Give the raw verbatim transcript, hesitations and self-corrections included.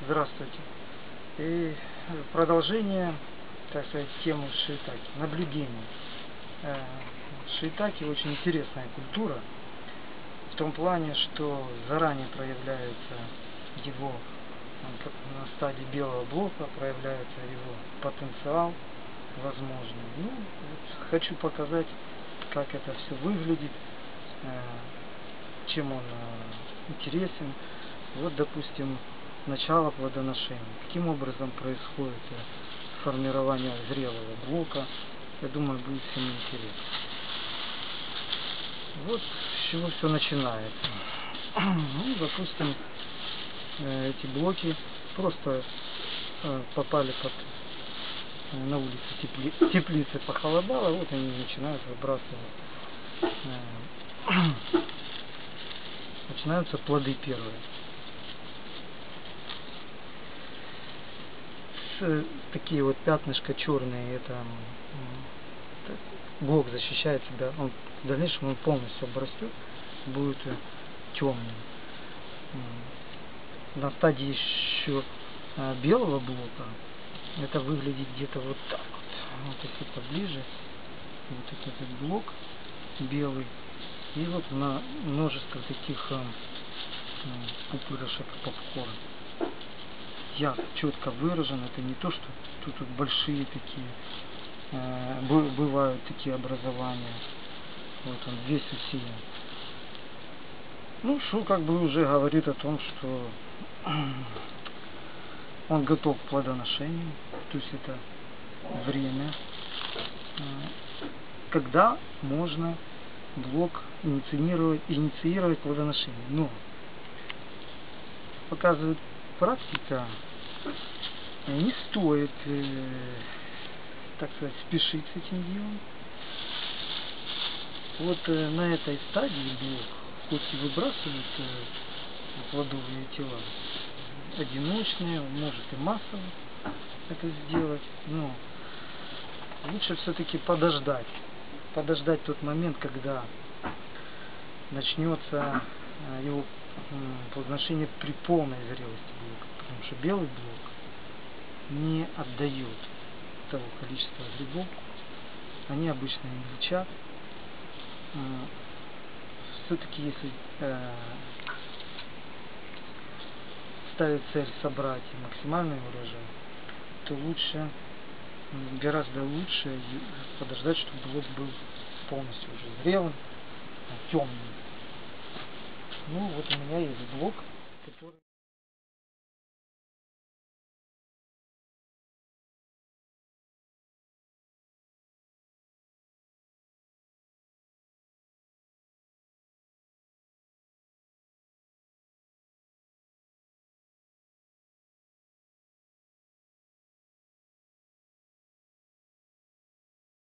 Здравствуйте. И продолжение, так сказать, темы шиитаки, наблюдения. Шиитаки очень интересная культура, в том плане, что заранее проявляется его, на стадии белого блока проявляется его потенциал возможный. Ну, вот хочу показать, как это все выглядит, чем он интересен. Вот, допустим, начало плодоношения. Каким образом происходит формирование зрелого блока. Я думаю, будет всем интересно. Вот с чего все начинается. Ну, допустим, эти блоки просто попали под на улице тепли, теплицы похолодало, вот они начинают выбрасывать. Начинаются плоды первые. Такие вот пятнышко черные, это блок защищает себя, он в дальнейшем он полностью обрастет, будет темным. На стадии еще белого блока это выглядит где-то вот так вот. Вот если поближе, вот этот блок белый, и вот на множество таких пупырышек попкорна. Ярко, четко выражен. Это не то, что тут, тут большие такие э, бывают такие образования. Вот он весь усеян. Ну, что как бы уже говорит о том, что он готов к плодоношению. То есть это время, э, когда можно блок инициировать, инициировать плодоношение. Но показывает практика, не стоит, э, так сказать, спешить с этим делом. Вот э, на этой стадии блок, хоть и выбрасывают э, плодовые тела, одиночные, он может и массово это сделать, но лучше все-таки подождать, подождать тот момент, когда начнется э, его плодоношение при полной зрелости блока, потому что белый блок не отдает того количества грибов, они обычно мельчат. Все-таки если э, ставить цель собрать максимальный урожай, то лучше, гораздо лучше подождать, чтобы блок был полностью уже зрелым, темным. Ну вот у меня есть блок, который